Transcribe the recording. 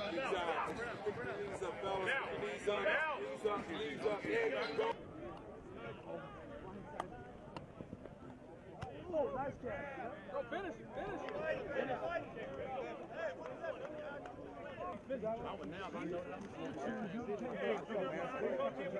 Oh, nice catch. Go finish it. Finish it. I would now, I know that I'm